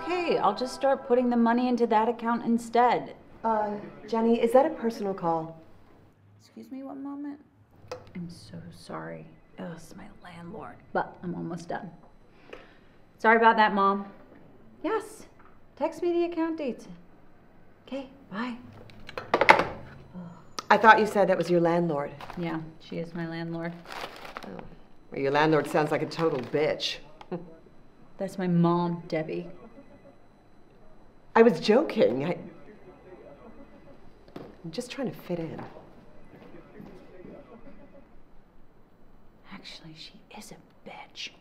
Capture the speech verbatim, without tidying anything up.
okay. I'll just start putting the money into that account instead. Uh, Jenny, is that a personal call? Excuse me one moment. I'm so sorry. Oh, this is my landlord, but I'm almost done. Sorry about that, Mom. Yes, text me the account dates. Okay, bye. I thought you said that was your landlord. Yeah, she is my landlord. Oh. Well, your landlord sounds like a total bitch. That's my mom, Debbie. I was joking. I... I'm just trying to fit in. Actually, she is a bitch.